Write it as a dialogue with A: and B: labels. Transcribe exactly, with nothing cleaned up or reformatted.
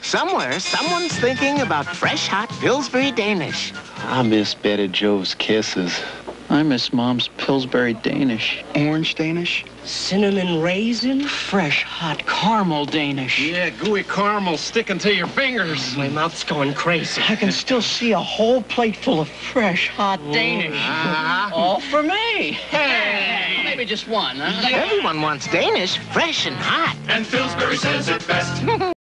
A: Somewhere, someone's thinking about fresh, hot Pillsbury Danish.
B: I miss Betty Jo's kisses.
C: I miss Mom's Pillsbury Danish.
D: Orange Danish?
E: Cinnamon raisin?
C: Fresh, hot caramel Danish.
F: Yeah, gooey caramel sticking to your fingers.
E: My mouth's going crazy.
C: I can still see a whole plate full of fresh, hot Danish.
F: Uh-huh.
C: All for me.
F: Hey!
C: Maybe just one, huh?
A: Everyone wants Danish, fresh and hot.
G: And Pillsbury says it best.